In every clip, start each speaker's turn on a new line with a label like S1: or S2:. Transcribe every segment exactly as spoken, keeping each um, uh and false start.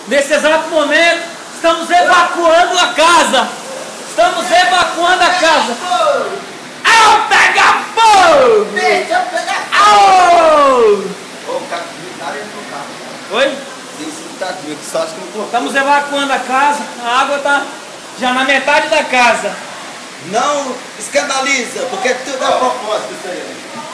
S1: Nesse exato momento, estamos evacuando a casa. Estamos evacuando a casa. Au, pega fogo!
S2: Deixa eu pegar fogo!
S1: Au!
S2: Ô, o cara tá dentro do carro.
S1: Oi?
S2: Esse tá comigo, só acho que não cortou.
S1: Estamos evacuando a casa. A água está já na metade da casa.
S2: Não escandaliza, porque tudo é propósito isso aí.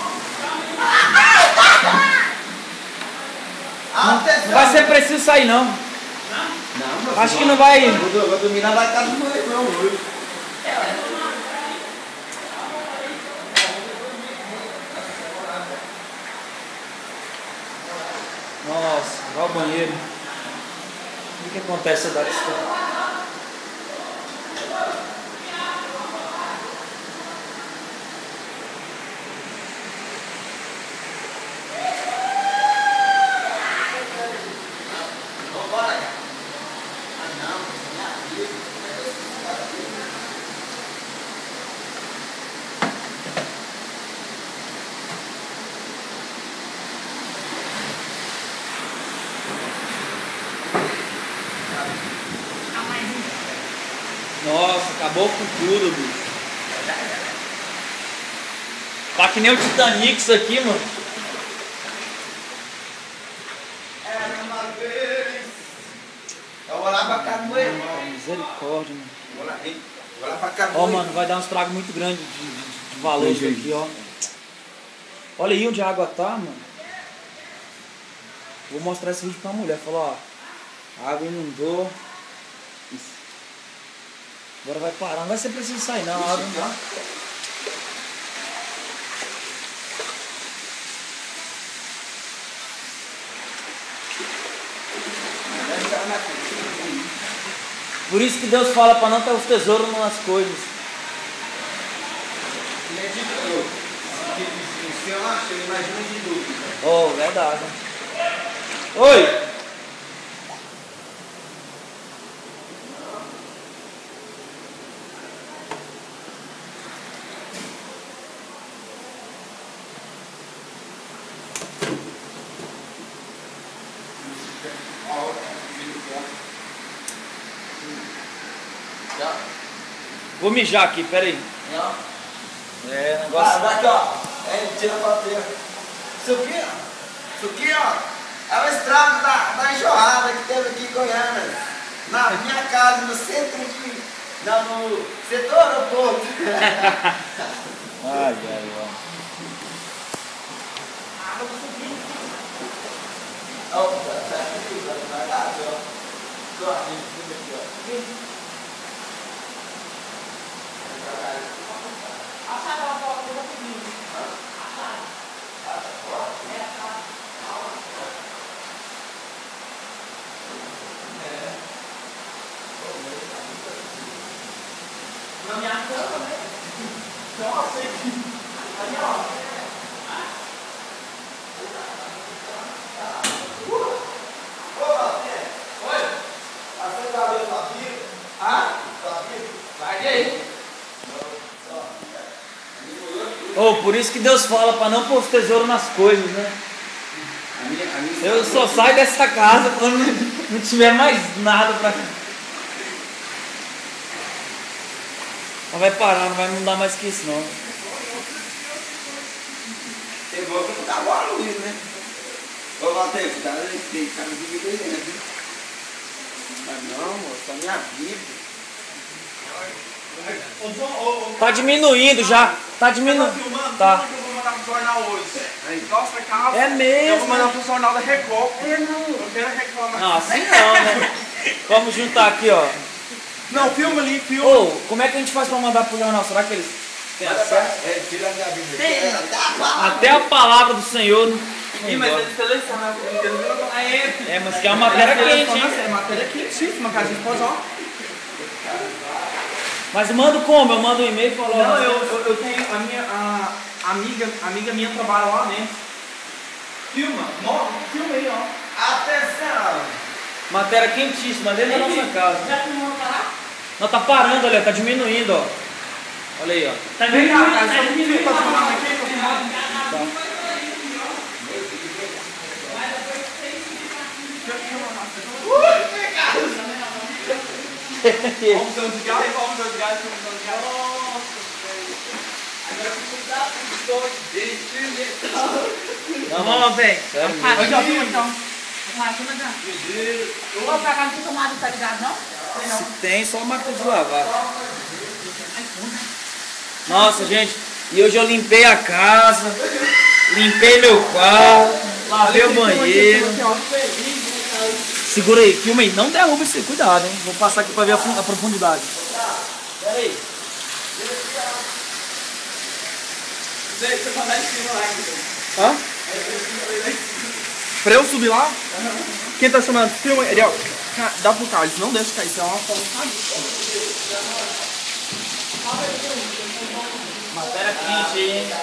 S1: Não vai ser preciso sair, não.
S2: Não,
S1: Acho que não vai.
S2: Vou, vou dormir na casa do meu irmão hoje.
S1: Nossa, vai ao banheiro. O que acontece da história? Nossa, acabou com tudo, bicho. Tá que nem o Titanic isso aqui, mano.
S2: Era uma vez. Eu vou lá pra casa do meu irmão.
S1: Misericórdia, mano.
S2: Vou lá, hein? Vou lá pra casa do
S1: Ó,
S2: meu
S1: mano, vai dar um estrago muito grande de, de, de valor isso aqui, ó. Olha aí onde a água tá, mano. Vou mostrar esse vídeo pra mulher. Falou, ó. A água inundou. Agora vai parar. Não vai ser preciso sair, não. A água não tá. Por isso que Deus fala para não ter os tesouros nas coisas.
S2: Se eu acho, eu imagino de dúvida.
S1: Oh, verdade. Oi! Vou mijar aqui, peraí.
S2: Não.
S1: É, negócio.
S2: Ah, daqui, ó. É, tira a bateria. Isso aqui, ó. Isso aqui, ó. É o estrago da, da enxurrada que teve aqui em Goiânia. Na minha casa, no centro de. Não, no setor aeroporto.
S1: Ai, ai, ai.
S2: Ó, tá aqui, vai lá, ó. Ó, aqui, ó.
S1: Na minha cama, né? Nossa, aí, ó. Oi?
S2: Você tá vendo a vida?
S1: Ah?
S2: Tá vendo?
S1: Vai aí. Oh, por isso que Deus fala para não pôr os tesouros nas coisas, né?
S2: A minha, a minha
S1: Eu só saio dessa casa quando não tiver mais nada para. Não vai parar, não vai mudar mais que isso não.
S2: Tem boca que tá boa luz, né? Ô, Matheus, cuidado aí, tem cara de vida aí dentro. Mas não, moço, é a minha vida.
S1: Tá diminuindo já. Tá diminuindo. Tá.
S3: Eu vou mandar pro jornal hoje. Nossa, calma.
S1: É mesmo.
S3: Eu vou mandar pro jornal da Record. Eu não. Eu quero reclamar.
S1: Não, assim não, né? Vamos juntar aqui, ó.
S3: Não, filma ali, filma.
S1: Ô, como é que a gente faz pra mandar pro jornal? Será que eles têm acesso?
S2: É, tira a minha vida.
S1: Até a palavra do Senhor. Não
S3: Ih, mas
S1: embora.
S3: eles selecionam.
S1: É, mas que é uma matéria quente, hein?
S3: É matéria quentíssima, que a gente pode, ó.
S1: Mas mando como? Eu mando um e-mail e falo.
S3: Não, eu, eu, eu tenho a minha a amiga, amiga minha trabalha lá, né? Filma, mostra, filma aí, ó.
S2: Atenção!
S1: Matéria quentíssima dentro da nossa casa.
S3: Já filmou parar?
S1: Não, tá parando, olha, tá diminuindo, ó. Olha aí, ó.
S3: Tá vem cá, cara, se eu filmo pra filmar aqui, pra filmar.
S1: Tá.
S3: Uh! Vamos ter um de gás, vamos ter um de gás, vamos ter um de gás. Nossa, velho. Agora eu preciso dar um dois, desse,
S1: Não, vamos, velho.
S3: Eu já vi então.
S4: Eu vou pra cá, não precisa tomar, tá ligado, não?
S1: Se tem, só uma máquina de lavar. Nossa, gente, e hoje eu limpei a casa, limpei meu quarto, lavei o banheiro. Segura aí, filma aí, não derruba esse, cuidado, hein? Vou passar aqui pra ver a, a profundidade. Pera aí.
S3: Deixa eu mandar em cima lá, então.
S1: Hã?
S3: Pra eu subir lá? Uhum. Quem tá chamando? Filma aí, Ariel. Dá pro Carlos, não deixa cair, senão é uma foto.
S1: Matéria quente aí, hein?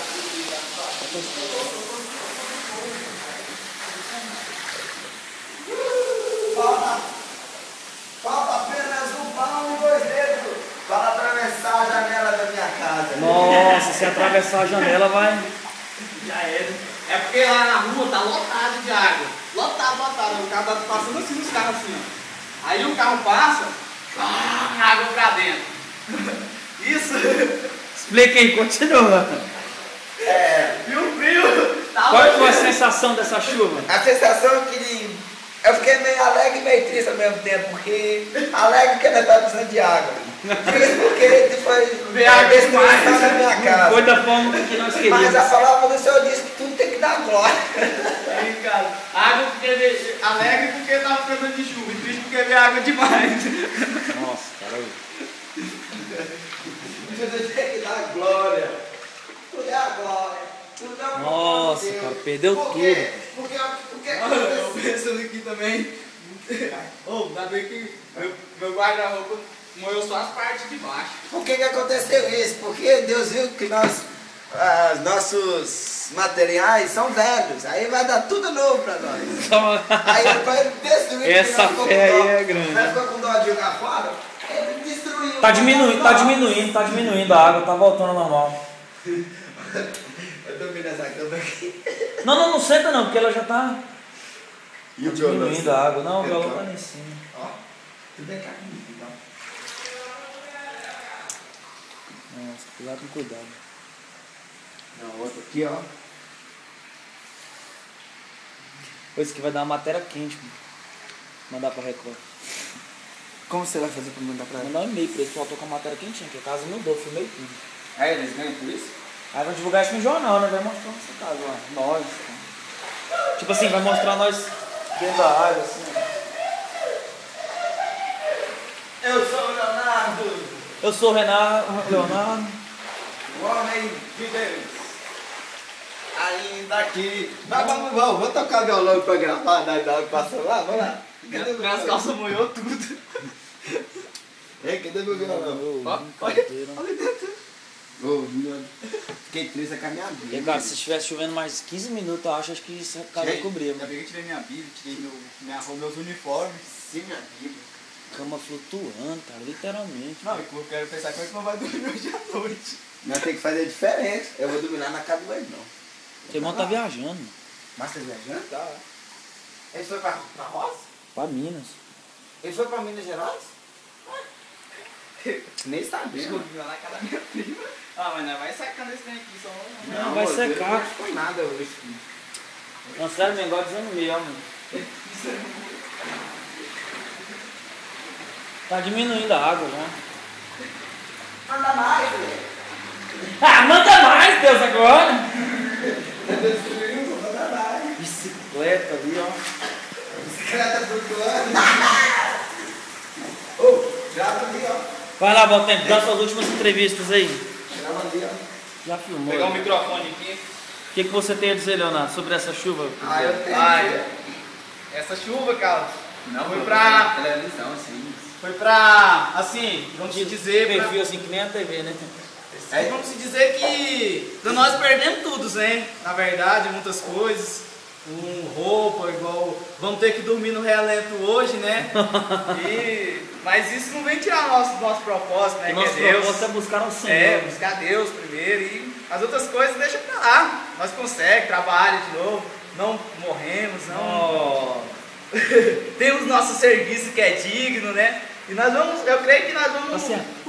S2: Falta, falta apenas um pão e dois dedos para atravessar a janela da minha casa.
S1: Nossa, se atravessar a janela vai...
S3: Já era. É porque lá na rua tá lotado de água. Lotado, lotado. O carro tá passando assim nos carros assim, ó. Aí o carro passa, ah, água pra dentro. Isso.
S1: Explica aí, continua.
S2: É,
S3: Frio, frio. Tá
S1: Qual foi a
S3: louco.
S1: sensação dessa chuva?
S2: a sensação é que eu fiquei meio alegre e meio triste ao mesmo tempo, porque alegre que nós estávamos precisando de água. Triste porque foi
S3: Ver água
S2: destruição
S3: demais.
S2: da minha casa.
S1: Foi da forma que nós
S2: Mas
S1: queríamos.
S2: a palavra do Senhor diz que tudo tem que dar glória.
S3: Aí, cara, água porque veio, alegre porque tava precisando de chuva, e triste porque veio água demais.
S1: Nossa, cara.
S2: Tudo tem que dar glória. Tudo é a glória. Tudo é o
S1: Nossa,
S2: Deus.
S1: cara, perdeu
S2: Por quê?
S1: tudo.
S2: Porque, porque,
S3: Eu pensando aqui também. Ô, ainda bem que meu, meu guarda-roupa moeu só as partes de baixo.
S2: Por que que aconteceu isso? Porque Deus viu que nós, ah, nossos materiais são velhos. Aí vai dar tudo novo pra nós. Aí ele vai destruir.
S1: Essa
S2: nós ficou
S1: fé
S2: com dó.
S1: aí é grande.
S2: Nós ficou com dó de jogar fora. Ele destruiu.
S1: Tá diminuindo, tá diminuindo, tá diminuindo a água, tá voltando ao normal.
S2: Eu tô vendo essa cama aqui.
S1: Não, não, não senta não, porque ela já tá
S2: E
S1: diminuindo a água. Não, o violão tá lá em cima.
S2: Ó, tudo é carne, então.
S1: Nossa, cuidado com cuidado.
S2: Não, outro aqui, ó.
S1: Coisa que vai dar uma matéria quente, mano. Mandar pra Record.
S2: Como você vai fazer pra mandar pra
S1: Mandar um e-mail pra eles, faltou com a matéria quentinha, que a casa mudou, filmei tudo.
S2: Aí eles ganham por isso?
S1: Aí vai divulgar isso no jornal, né? Vai mostrar nossa casa lá. Nós. Tipo assim, vai mostrar nós dentro da área, assim.
S2: Eu sou o Leonardo,
S1: Eu sou o Renato, Leonardo.
S2: o homem de Deus. Ainda aqui. Mas vamos, vamos, vamos tocar violão pra gravar, da hora que passou lá, vamos lá. Cadê o
S3: Minhas
S2: violão?
S3: calças moeu tudo.
S2: Ei, cadê meu violão?
S1: Ó,
S3: Olha, olha dentro.
S2: Ô, meu, fiquei triste com a minha
S1: E
S2: vida.
S1: cara, se estivesse chovendo mais quinze minutos, eu acho, acho que essa casa vai cobrir,
S3: Ainda
S1: mano.
S3: bem que eu tirei minha Bíblia, tirei meu, minha roupa, meus uniformes.
S2: Sim, minha Bíblia.
S1: Cama flutuando, cara, literalmente.
S3: Não, eu quero pensar como é que não vai dormir hoje à noite.
S2: Nós temos que fazer diferente. Eu vou dormir lá na casa do irmão.
S1: Seu irmão tá viajando, mano.
S2: Mas você viajando? Tá. Ele foi pra, pra Roça?
S1: Pra Minas.
S2: Ele foi pra Minas Gerais? Nem sabia.
S3: Desculpa, lá na casa da minha prima. Ah, mas não vai secando esse trem aqui, só.
S1: Não, vai
S2: moço,
S1: secar.
S2: Não foi nada hoje.
S1: Não, sério, mesmo, igual dizendo mesmo, mano. Tá diminuindo a água já.
S2: Manda mais, velho.
S1: Ah, manda mais, Deus, agora!
S2: Destruiu, manda mais.
S1: Bicicleta ali, ó.
S2: Bicicleta flutuando. Ô, grava ali, ó.
S1: Vai lá, Valtempo, dá suas últimas entrevistas aí.
S2: Grava ali, ó.
S1: Já filmou.
S3: Pegar o
S1: né?
S3: microfone aqui.
S1: O que, que você tem a dizer, Leonardo, sobre essa chuva?
S2: Ah, eu tenho.
S3: Ai, essa chuva, cara.
S2: Não,
S3: foi pra.
S2: televisão, sim.
S3: Foi pra. Assim, vamos se dizer. pra-
S1: Perfil assim que nem a T V, né?
S3: É, vamos se dizer que nós perdemos tudo, né? Na verdade, muitas coisas. Um roupa, igual. Vamos ter que dormir no relento hoje, né? E, mas isso não vem tirar nosso, nosso propósito, né?
S1: O
S3: Que é
S1: nosso
S3: Deus.
S1: propósito é buscar um Senhor.
S3: É, buscar Deus primeiro e as outras coisas deixa pra lá. Nós conseguimos, trabalha de novo, não morremos, não.
S1: Oh.
S3: Temos nosso serviço que é digno, né? E nós vamos, eu creio que nós vamos.
S1: Assim, ó.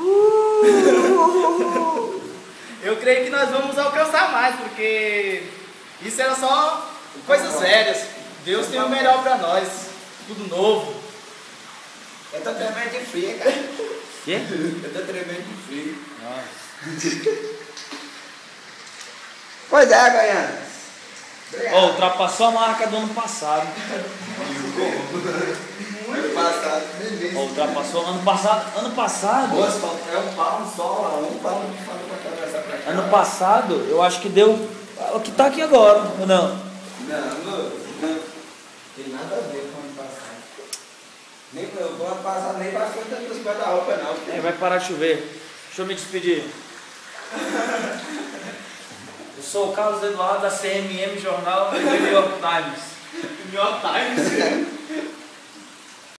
S3: Eu creio que nós vamos alcançar mais, porque isso era só coisas sérias. Deus tem o melhor para nós, tudo novo.
S2: Eu tô tremendo de frio, cara.
S1: Quê?
S2: Eu tô tremendo de frio.
S1: Ah.
S2: Pois é, Goiânia.
S1: Ó, ultrapassou a marca do ano passado.
S2: Ano passado,
S1: Ó, ultrapassou ano passado. Ano passado.
S2: Moço, é um pau só lá, um pau de fala pra atravessar pra cá.
S1: Ano passado, eu acho que deu o que tá aqui agora, ou não?
S2: Não, moço, não. Tem nada a ver com o ano passado. Nem com o ano passado, nem passou tantas guarda-roupa, não.
S1: É, vai parar de chover. Deixa eu me despedir. Eu sou o Carlos Eduardo da C M M Jornal e do New York Times.
S3: New York Times.